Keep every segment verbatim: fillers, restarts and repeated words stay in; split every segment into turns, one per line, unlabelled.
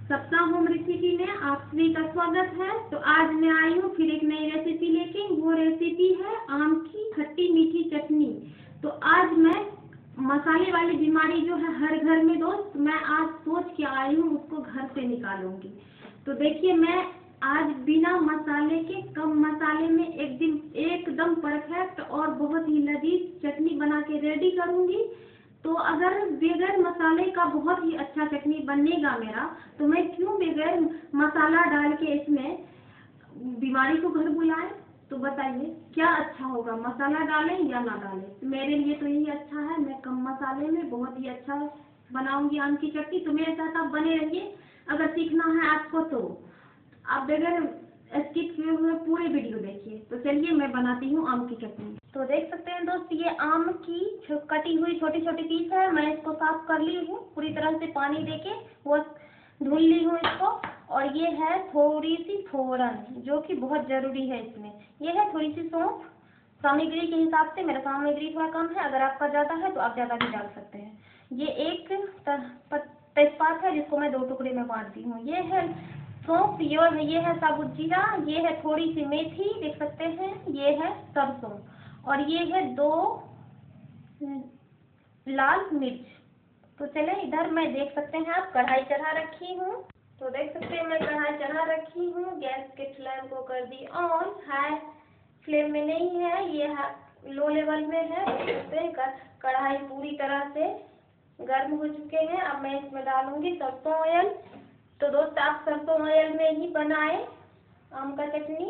सपना home recipe में आप सभी का स्वागत है। तो आज मैं आई हूँ फिर एक नई रेसिपी लेके। वो रेसिपी है आम की खट्टी मीठी चटनी। तो आज मैं मसाले वाली बीमारी जो है हर घर में दोस्त, मैं आज सोच के आई हूँ उसको घर से निकालूंगी। तो देखिए, मैं आज बिना मसाले के, कम मसाले में एक दिन एकदम परफेक्ट और बहुत ही लजीज चटनी बना के रेडी करूंगी। तो अगर बगैर मसाले का बहुत ही अच्छा चटनी बनेगा मेरा, तो मैं क्यों बगैर मसाला डाल के इसमें बीमारी को घर बुलाएं। तो बताइए क्या अच्छा होगा, मसाला डालें या ना डालें। मेरे लिए तो यही अच्छा है, मैं कम मसाले में बहुत ही अच्छा बनाऊंगी आम की चटनी। तो मेरे साथ आप बने रहिए। अगर सीखना है आपको तो आप बगैर स्किप किए हुए पूरे वीडियो देखिए। तो चलिए मैं बनाती हूँ आम की चटनी। तो देख सकते हैं दोस्त, ये आम की कटी हुई छोटी छोटी पीस है। मैं इसको साफ कर ली हूँ पूरी तरह से, पानी देके वो धुल ली हूँ इसको। और ये है थोड़ी सी फोरन, जो कि बहुत जरूरी है इसमें। ये है थोड़ी सी सौंफ। सामग्री के हिसाब से मेरा सामग्री थोड़ा कम है, अगर आपका ज्यादा है तो आप ज्यादा भी डाल सकते हैं। ये एक तेजपात है जिसको मैं दो टुकड़े में बांटती हूँ। ये है सौंफ, ये ये है साबुत जीरा, ये है थोड़ी सी मेथी देख सकते हैं, ये है सरसों, और ये है दो लाल मिर्च। तो चले इधर मैं देख सकते हैं आप कढ़ाई चढ़ा रखी हूँ। तो देख सकते हैं मैं कढ़ाई चढ़ा रखी हूँ। गैस के फ्लेम को कर दी ऑन, हाई फ्लेम में नहीं है, ये है लो लेवल में है। देख सकते हैं कढ़ाई पूरी तरह से गर्म हो चुके हैं। अब मैं इसमें डालूंगी सरसों ऑयल। तो दोस्त आप सरसों ऑयल में ही बनाएं आम का चटनी।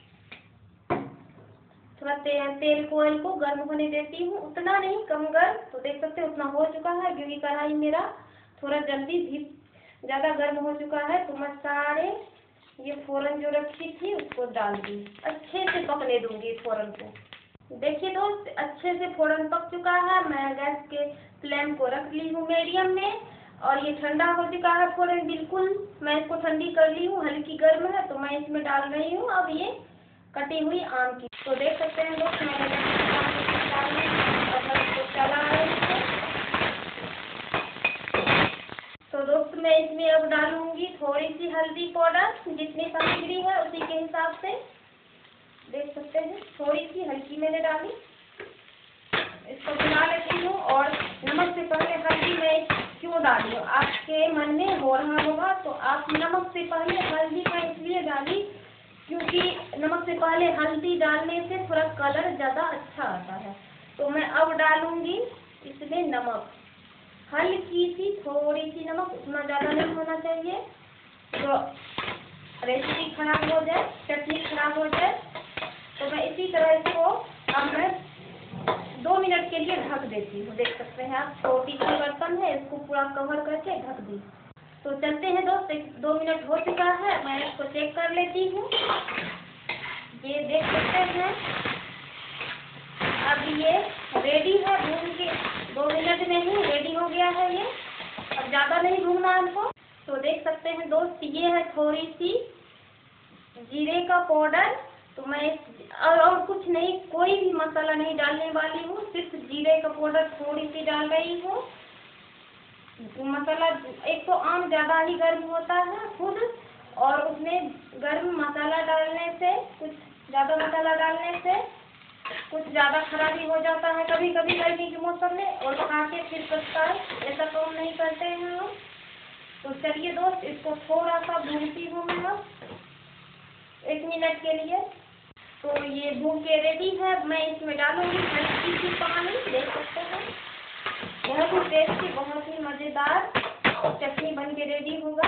थोड़ा ते, तेल को ऑयल को गर्म होने देती हूँ, उतना नहीं कम गर्म। तो देख सकते हैं उतना हो चुका है, क्योंकि कढ़ाई मेरा थोड़ा जल्दी भी ज़्यादा गर्म हो चुका है। तो मैं सारे ये फोरन जो रखी थी उसको डाल दी, अच्छे से पकने दूंगी फोरन को। देखिए दोस्त, अच्छे से फोरन पक चुका है। मैं गैस के फ्लेम को रख ली हूँ मीडियम में, और ये ठंडा हो चुका है फोरन बिल्कुल। मैं इसको ठंडी कर ली हूँ, हल्की गर्म है। तो मैं इसमें डाल रही हूँ अब ये कटी हुई आम की। तो देख सकते हैं दोस्त, मैंने इसको चला है इसको। तो दोस्त मैं इसमें अब डालूंगी थोड़ी सी हल्दी पाउडर, जितनी सामग्री है उसी के हिसाब से। देख सकते हैं थोड़ी सी हल्की मैंने डाली, इसको मिला लेती हूँ। और नमक से पहले हल्दी मैं क्यों डाली हूँ, आपके मन में हो रहा होगा। तो आप नमक से पहले हल्दी मैं इसलिए डाली क्योंकि नमक से पहले हल्दी डालने से थोड़ा कलर ज़्यादा अच्छा आता है। तो मैं अब डालूंगी इसमें नमक, हल्की सी थोड़ी सी नमक, उतना ज़्यादा नहीं होना चाहिए तो रेसिपी खराब हो जाए, चटनी खराब हो जाए। तो मैं इसी तरह इसको अब मैं दो मिनट के लिए ढक देती हूँ। देख सकते हैं आप, छोटी सी बर्तन है, इसको पूरा कवर करके ढक दी। तो चलते हैं दोस्त, एक दो मिनट हो चुका है, मैं इसको चेक कर लेती हूँ। ये देख सकते हैं अब ये रेडी है, भून के दो मिनट में ही रेडी हो गया है ये। अब ज़्यादा नहीं भूनना हमको। तो देख सकते हैं दोस्त, ये है थोड़ी सी जीरे का पाउडर। तो मैं और, और कुछ नहीं, कोई भी मसाला नहीं डालने वाली हूँ, सिर्फ जीरे का पाउडर थोड़ी सी डाल रही हूँ। मसाला एक तो आम ज़्यादा ही गर्म होता है खुद, और उसमें गर्म मसाला डालने से, कुछ ज़्यादा मसाला डालने से कुछ ज़्यादा खराबी हो जाता है कभी कभी गर्मी के मौसम में, और खा के फिर पछता है। ऐसा काम नहीं करते हैं हम। तो चलिए दोस्त, इसको थोड़ा सा भूनती हूँ मैं अब एक मिनट के लिए। तो ये भून के रेडी है। मैं इसमें डालूंगी हल्की सी पानी। देख सकते हैं बहुत ही टेस्टी, बहुत ही मज़ेदार चटनी बन के रेडी होगा।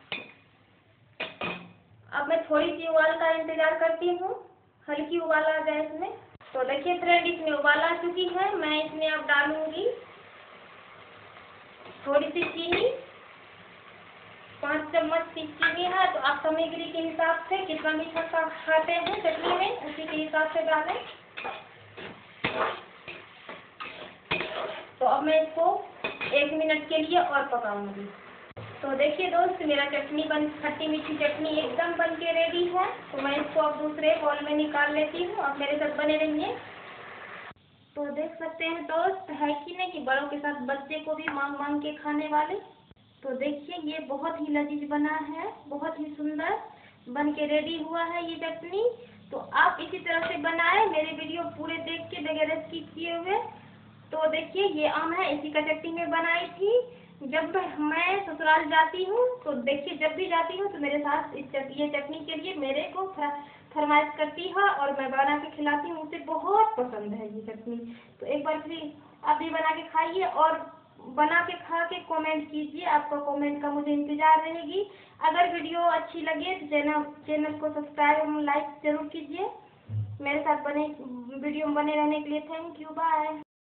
अब मैं थोड़ी सी उबाल का इंतजार करती हूँ, हल्की उबाल आ जाए इसमें। तो देखिए फ्रेंड, इसमें उबाल आ चुकी है। मैं इसमें अब डालूंगी थोड़ी सी चीनी, पाँच चम्मच की चीनी है। तो आप सामग्री के हिसाब से कितना मीठा खाते हैं चटनी में, उसी के हिसाब से डालें। तो अब मैं इसको एक मिनट के लिए और पकाऊंगी। तो देखिए दोस्त, मेरा चटनी बन खट्टी मीठी चटनी एकदम बन के रेडी है। तो मैं इसको अब दूसरे बॉल में निकाल लेती हूँ। अब मेरे साथ बने रहिए। तो देख सकते हैं दोस्त, है कि नहीं कि बड़ों के साथ बच्चे को भी मांग मांग के खाने वाले। तो देखिए ये बहुत ही लजीज बना है, बहुत ही सुंदर बन के रेडी हुआ है ये चटनी। तो आप इसी तरह से बनाएं, मेरे वीडियो पूरे देख के बगैर स्किप किए हुए। तो देखिए ये आम है, इसी का चटनी में बनाई थी। जब मैं ससुराल जाती हूँ तो देखिए जब भी जाती हूँ तो मेरे साथ इस चट, ये चटनी के लिए मेरे को फरमाइश करती है और मैं बना के खिलाती हूँ। मुझे बहुत पसंद है ये चटनी। तो एक बार फिर आप भी बना के खाइए और बना के खा के कमेंट कीजिए, आपका कमेंट का मुझे इंतजार रहेगी। अगर वीडियो अच्छी लगे तो चैनल चैनल को सब्सक्राइब और लाइक जरूर कीजिए। मेरे साथ बने वीडियो में बने रहने के लिए थैंक यू, बाय।